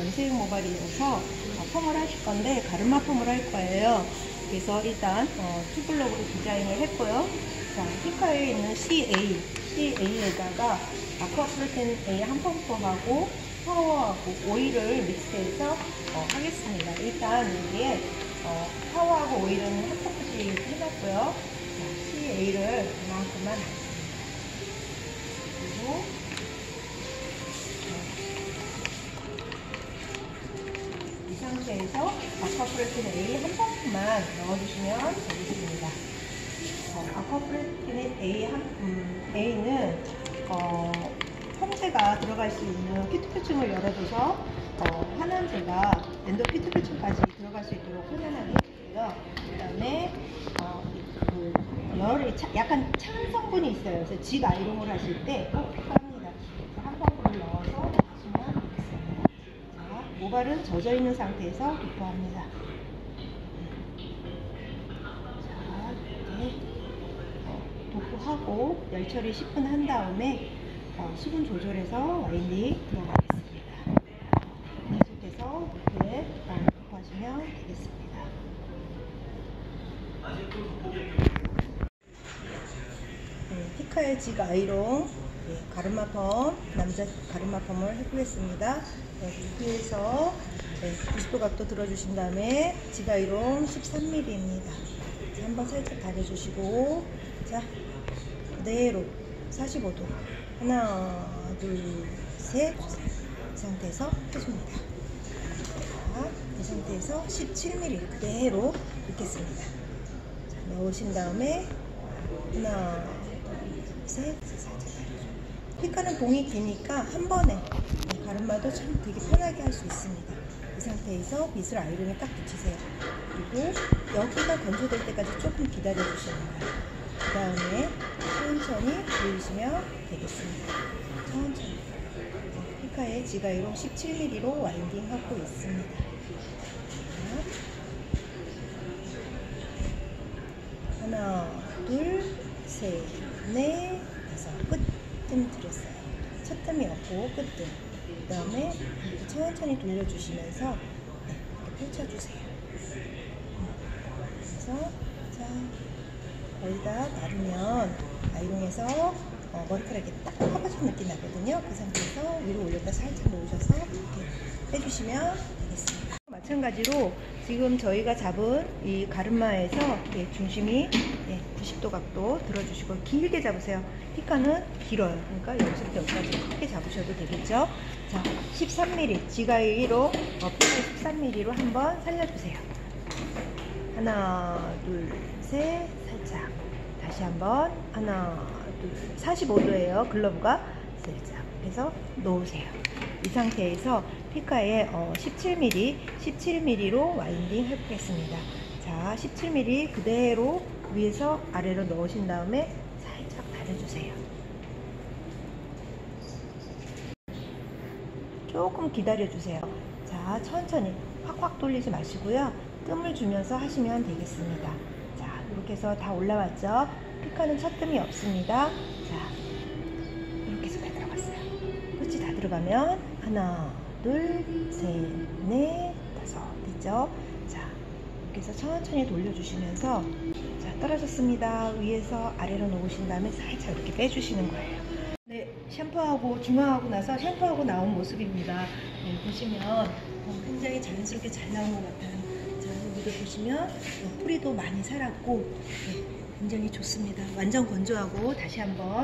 염색 모발이어서 펌을 하실 건데 가르마 펌을 할 거예요. 그래서 일단 투블럭으로 디자인을 했고요. 자, 피카에 있는 CA에다가 아쿠아프로틴 A 한 펌프하고 파워하고 오일을 믹스해서 하겠습니다. 일단 여기에 파워하고 오일은 한 펌프씩 해놨고요. 자, CA를 그만큼만 하겠습니다. 그리고 이 상태에서 아쿠아프로틴 A 한 펌프만 넣어주시면 되겠습니다. 아쿠아프로틴 A는 펌제가 들어갈 수 있는 피트표층을 열어줘서 환원제가 엔도 피트표층까지 들어갈 수 있도록 편안하게 해주고요. 그 다음에 열이 약간 찬 성분이 있어요. 그래서 직 아이롱을 하실 때 꼭 필요합니다. 한 펌프를 넣어서 하시면 되겠습니다. 자, 모발은 젖어 있는 상태에서 도포합니다. 자, 이렇게 도포하고 열 처리 10분 한 다음에 수분 조절해서 와인딩 들어가겠습니다. 계속해서 이렇게 도포하시면 되겠습니다. 피카의 직 아이롱 가르마 펌, 남자 가르마 펌을 해보겠습니다. 위에서 90도 각도 들어주신 다음에 직 아이롱 13mm입니다. 한번 살짝 다려주시고, 자, 그대로 45도 하나, 둘, 셋. 이 상태에서 해줍니다. 자, 이 상태에서 17mm 그대로 넣겠습니다. 자, 넣으신 다음에 하나, 둘, 셋. 살짝 다려줘. 피카는 봉이 기니까 한 번에 가르마도 참 되게 편하게 할 수 있습니다. 이 상태에서 빗을 아이롱에 딱 붙이세요. 그리고 여기가 건조될 때까지 조금 기다려 주시는 거예요. 그 다음에 천천히 돌리시면 되겠습니다. 천천히. 피카의 직 아이롱 17mm로 와인딩 하고 있습니다. 하나, 둘, 셋, 넷, 다섯. 끝뜸 들였어요. 첫 뜸이 없고 끝뜸. 그 다음에 이렇게 천천히 돌려주시면서 이렇게 펼쳐주세요. 그래서 자, 거의 다 마르면 아이롱에서 머리카락이 딱 커버진 느낌 나거든요. 그 상태에서 위로 올렸다 살짝 놓으셔서 이렇게 빼주시면 되겠습니다. 마찬가지로 지금 저희가 잡은 이 가르마에서 중심이 90도 각도 들어주시고 길게 잡으세요. 피카는 길어요. 그러니까 여기서부터 여기까지 크게 잡으셔도 되겠죠. 자, 13mm 지가이로 피카 13mm로 한번 살려주세요. 하나, 둘, 셋. 살짝 다시 한번 하나, 둘. 45도예요. 글러브가 살짝 해서 놓으세요. 이 상태에서 피카의 17mm로 와인딩 해보겠습니다. 자, 17mm 그대로 위에서 아래로 넣으신 다음에 살짝 다려주세요. 조금 기다려주세요. 자, 천천히 확확 돌리지 마시고요. 뜸을 주면서 하시면 되겠습니다. 자, 이렇게 해서 다 올라왔죠? 피카는 첫 뜸이 없습니다. 자, 이렇게 해서 다 들어갔어요. 끝이 다 들어가면 하나, 둘, 셋, 넷, 다섯. 됐죠? 자, 이렇게 해서 천천히 돌려주시면서 자, 떨어졌습니다. 위에서 아래로 놓으신 다음에 살짝 이렇게 빼주시는 거예요. 네, 샴푸하고 중화하고 나서 샴푸하고 나온 모습입니다. 네, 보시면 굉장히 자연스럽게 잘 나온 것 같아요. 자, 여기도 보시면 뿌리도 많이 살았고 네, 굉장히 좋습니다. 완전 건조하고 다시 한번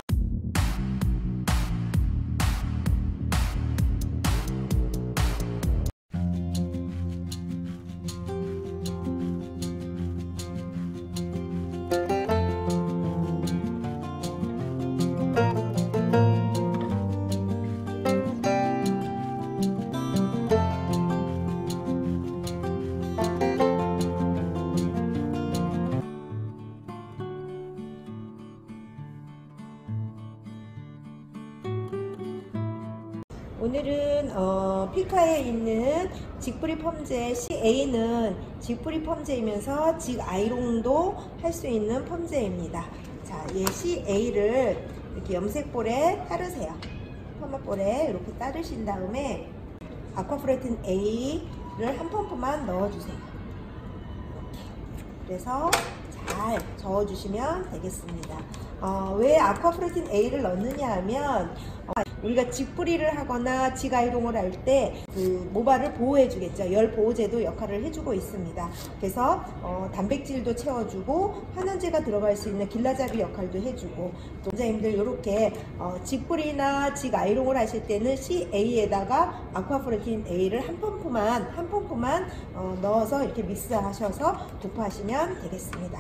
오늘은 피카에 있는 직뿌리 펌제 CA는 직뿌리 펌제이면서 직 아이롱도 할 수 있는 펌제입니다. 자, 얘 CA를 이렇게 염색볼에 따르세요. 펌업볼에 이렇게 따르신 다음에 아쿠아프레틴 A를 한 펌프만 넣어주세요. 이렇게. 그래서 잘 저어주시면 되겠습니다. 왜 아쿠아프레틴 A를 넣느냐 하면 우리가 직뿌리를 하거나 직아이롱을 할 때 그 모발을 보호해 주겠죠. 열 보호제도 역할을 해주고 있습니다. 그래서 단백질도 채워주고 환원제가 들어갈 수 있는 길라잡이 역할도 해주고, 또 원장님들 이렇게 직뿌리나 직아이롱을 하실 때는 CA에다가 아쿠아프레틴 A를 한 펌프만 넣어서 이렇게 믹스하셔서 도포하시면 되겠습니다.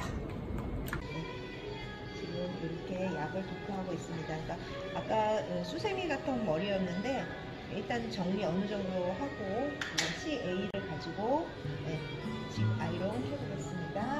이렇게 약을 도포하고 있습니다. 그러니까 아까 수세미 같은 머리였는데 일단 정리 어느 정도 하고 CA를 가지고 직 아이롱 해보겠습니다.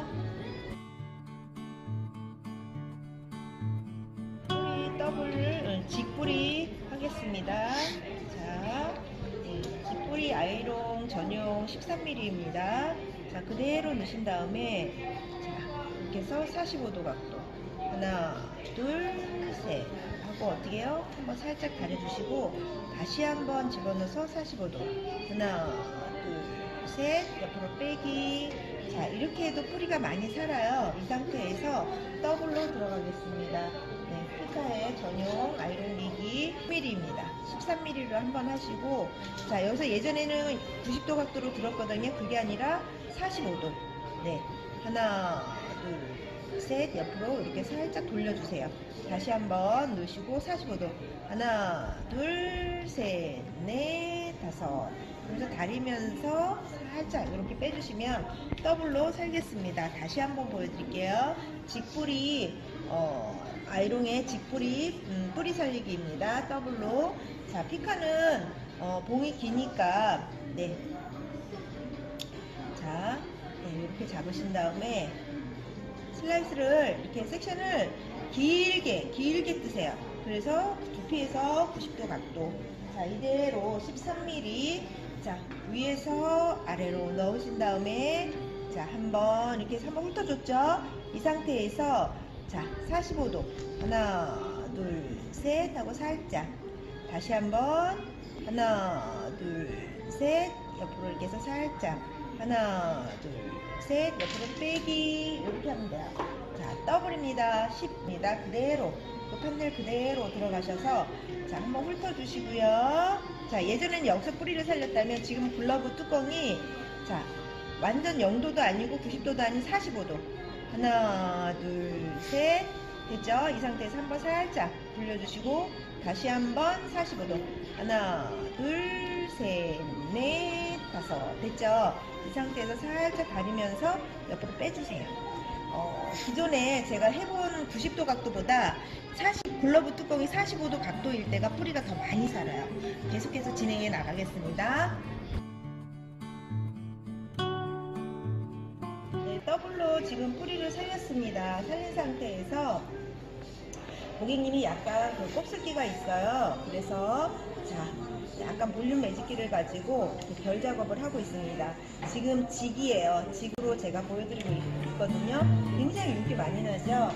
뿌리 더블 직뿌리 하겠습니다. 자, 직뿌리 아이롱 전용 13mm입니다. 자, 그대로 넣으신 다음에 자, 이렇게 해서 45도 각도 하나, 둘, 셋 하고 어떻게 해요? 한번 살짝 가려주시고 다시 한번 집어넣어서 45도 하나, 둘, 셋 옆으로 빼기. 자, 이렇게 해도 뿌리가 많이 살아요. 이 상태에서 더블로 들어가겠습니다. 네, 피카의 전용 아이롱 리기 10mm입니다. 13mm로 한번 하시고, 자, 여기서 예전에는 90도 각도로 들었거든요. 그게 아니라 45도. 네, 하나, 둘, 셋 옆으로 이렇게 살짝 돌려주세요. 다시 한번 넣으시고 45도 하나, 둘, 셋, 넷, 다섯. 그래서 다리면서 살짝 이렇게 빼주시면 더블로 살겠습니다. 다시 한번 보여드릴게요. 직뿌리 아이롱의 직뿌리 뿌리 살리기입니다. 더블로. 자, 피카는 봉이 기니까 네. 자, 네, 이렇게 잡으신 다음에 슬라이스를 이렇게 섹션을 길게 뜨세요. 그래서 두피에서 90도 각도. 자, 이대로 13mm. 자, 위에서 아래로 넣으신 다음에 자, 한번 이렇게 한번 훑어줬죠. 이 상태에서 자, 45도 하나, 둘, 셋 하고 살짝 다시 한번 하나, 둘, 셋 옆으로 이렇게 해서 살짝 하나, 둘, 셋 옆으로 빼기. 이렇게 하면 돼요. 자, 더블입니다. 10입니다. 그대로 그 판넬 그대로 들어가셔서 자, 한번 훑어주시고요. 자, 예전에는 여기서 뿌리를 살렸다면 지금 글러브 뚜껑이 자, 완전 0도도 아니고 90도도 아닌 45도 하나, 둘, 셋 됐죠? 이 상태에서 한번 살짝 돌려주시고 다시 한번 45도 하나, 둘, 셋, 넷, 다섯 됐죠? 이 상태에서 살짝 가리면서 옆으로 빼주세요. 기존에 제가 해본 90도 각도보다 글러브 뚜껑이 45도 각도일 때가 뿌리가 더 많이 살아요. 계속해서 진행해 나가겠습니다. 네, 더블로 지금 뿌리를 살렸습니다. 살린 상태에서 고객님이 약간 그 곱슬기가 있어요. 그래서 자, 약간 볼륨 매직기를 가지고 결 작업을 하고 있습니다. 지금 직이에요. 직으로 제가 보여드리고 있거든요. 굉장히 윤기 많이 나죠?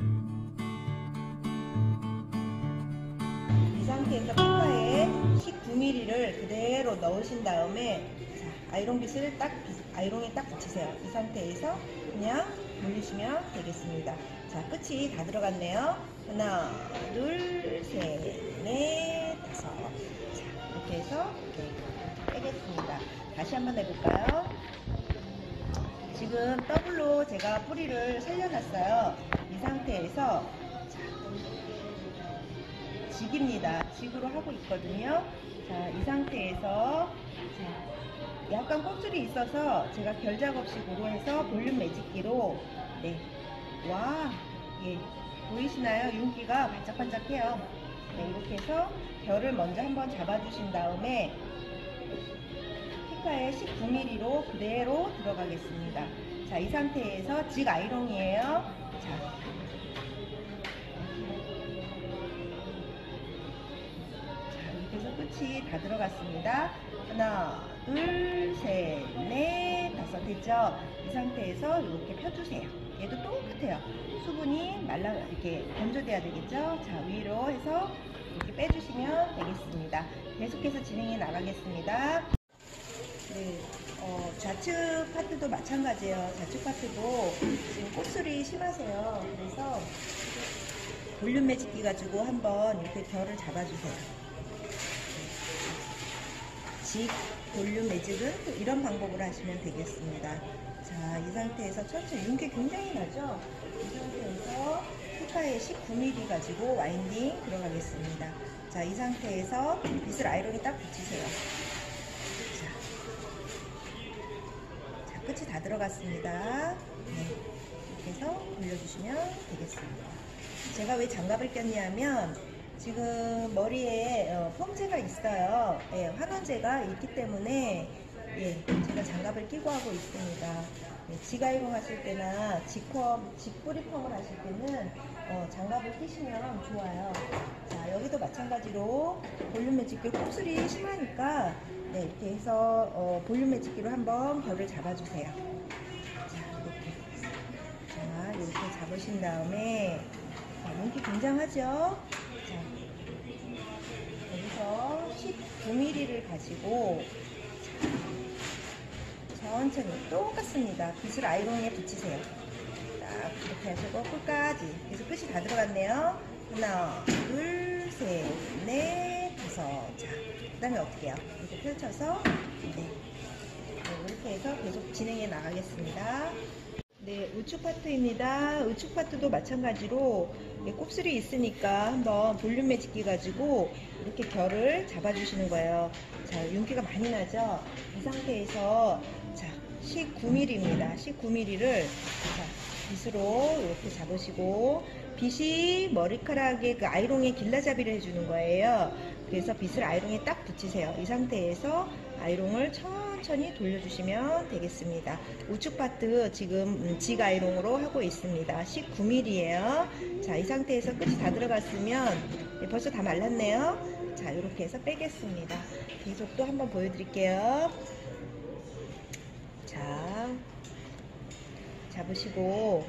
이 상태에서 피카에 19mm를 그대로 넣으신 다음에 자, 아이롱빗을 아이롱에 딱 붙이세요. 이 상태에서 그냥 돌리시면 되겠습니다. 자, 끝이 다 들어갔네요. 하나, 둘, 셋, 넷, 다섯. 자, 이렇게 해서 이렇게 빼겠습니다. 다시 한번 해볼까요? 지금 더블로 제가 뿌리를 살려놨어요. 이 상태에서 자, 직입니다. 직으로 하고 있거든요. 자, 이 상태에서 자, 약간 곱슬이 있어서 제가 결 작업식으로 해서 볼륨 매직기로 네, 와, 예, 보이시나요? 윤기가 반짝반짝해요. 네, 이렇게 해서 결을 먼저 한번 잡아주신 다음에 피카에 19mm로 그대로 들어가겠습니다. 자, 이 상태에서 직 아이롱이에요. 자, 이렇게 해서 끝이 다 들어갔습니다. 하나, 둘, 셋, 넷, 다섯 됐죠? 이 상태에서 이렇게 펴주세요. 얘도 똑같아요. 수분이 이렇게 건조돼야 되겠죠? 자, 위로 해서 이렇게 빼주시면 되겠습니다. 계속해서 진행해 나가겠습니다. 네, 좌측 파트도 마찬가지예요. 좌측 파트도 지금 곱슬이 심하세요. 그래서 볼륨 매직기 가지고 한번 이렇게 결을 잡아주세요. 직 볼륨 매직은 또 이런 방법으로 하시면 되겠습니다. 자, 이 상태에서 천천히 윤기 굉장히 나죠? 이 상태에서 피카에 19mm 가지고 와인딩 들어가겠습니다. 자, 이 상태에서 빗을 아이롱에 딱 붙이세요. 자, 끝이 다 들어갔습니다. 네, 이렇게 해서 올려주시면 되겠습니다. 제가 왜 장갑을 꼈냐면 지금 머리에 펌제가 있어요. 예, 환원제가 있기 때문에 예, 제가 장갑을 끼고 하고 있습니다. 예, 직아이롱 하실 때나 직뿌리 펌을 하실 때는 장갑을 끼시면 좋아요. 자, 여기도 마찬가지로 볼륨 매직기 곱슬이 심하니까 네, 이렇게 해서 볼륨 매직기로 한번 결을 잡아주세요. 자, 이렇게 잡으신 다음에 윤기 굉장하죠? 자, 여기서 19mm를 가지고 천천히 똑같습니다. 빗을 아이롱에 붙이세요. 딱 이렇게 하시고 끝까지. 그래서 끝이 다 들어갔네요. 하나, 둘, 셋, 넷, 다섯. 자, 그 다음에 어떻게 해요? 이렇게 펼쳐서 네, 이렇게 해서 계속 진행해 나가겠습니다. 네, 우측 파트입니다. 우측 파트도 마찬가지로 곱슬이 있으니까 한번 볼륨 매직기 가지고 이렇게 결을 잡아주시는 거예요. 자, 윤기가 많이 나죠? 이 상태에서 자, 19mm입니다. 19mm를 자, 빗으로 이렇게 잡으시고 빗이 머리카락에 그 아이롱에 길라잡이를 해주는 거예요. 그래서 빗을 아이롱에 딱 붙이세요. 이 상태에서 아이롱을 천천히 돌려주시면 되겠습니다. 우측 파트 지금 직 아이롱으로 하고 있습니다. 19mm예요. 자, 이 상태에서 끝이 다 들어갔으면 벌써 다 말랐네요. 자, 이렇게 해서 빼겠습니다. 계속 또 한번 보여드릴게요. 자, 잡으시고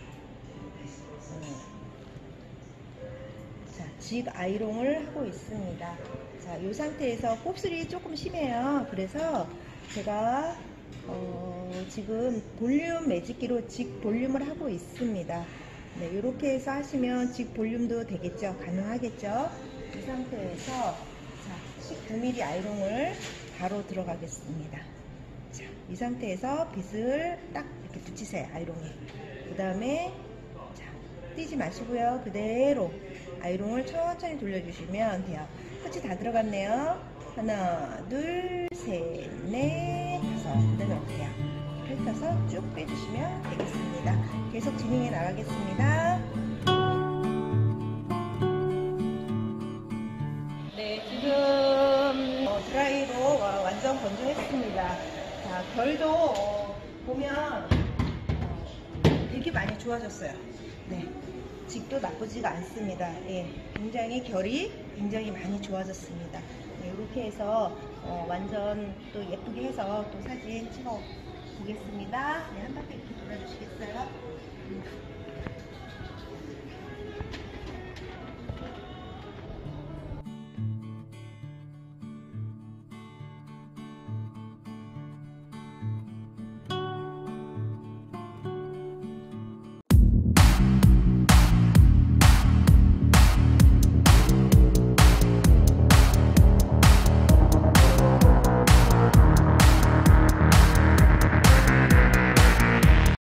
자, 직 아이롱을 하고 있습니다. 자, 이 상태에서 곱슬이 조금 심해요. 그래서 제가 지금 볼륨 매직기로 직 볼륨을 하고 있습니다. 네, 이렇게 해서 하시면 직 볼륨도 되겠죠? 가능하겠죠? 이 상태에서 자, 19mm 아이롱을 바로 들어가겠습니다. 자, 이 상태에서 빗을 딱 이렇게 붙이세요. 아이롱에. 그 다음에 자, 띄지 마시고요. 그대로 아이롱을 천천히 돌려주시면 돼요. 끝이 다 들어갔네요. 하나, 둘, 셋, 넷, 다섯. 그 다음에 어떻게 해요? 펼쳐서 쭉 빼주시면 되겠습니다. 계속 진행해 나가겠습니다. 네, 지금 드라이로 완전 건조했습니다. 자, 결도 보면 되게 많이 좋아졌어요. 네, 직도 나쁘지가 않습니다. 예, 굉장히 결이 굉장히 많이 좋아졌습니다. 네, 이렇게 해서 완전 또 예쁘게 해서 또 사진 찍어 보겠습니다. 네, 한 바퀴 이렇게 돌아주시겠어요?